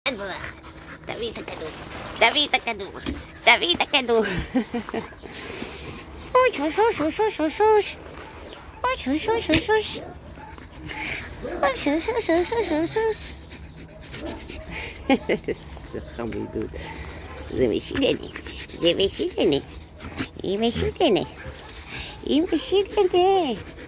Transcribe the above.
כדור אחד. תביא את הכדור. תביא את הכדור. תביא את הכדור. אוי, שוש, שוש, שוש, שוש, שוש. אוי, שוש, שוש, שוש, שוש. אוי, שוש, שוש, שוש, שוש, שוש. זה חמודות. זה משילני. זה משילני. היא משילני. היא משילני.